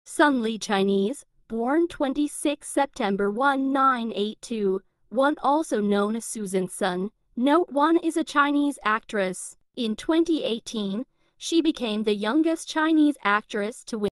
Sun Li, Chinese, born 26 September 1982, one also known as Susan Sun. Note 1 is a Chinese actress. In 2018, she became the youngest Chinese actress to win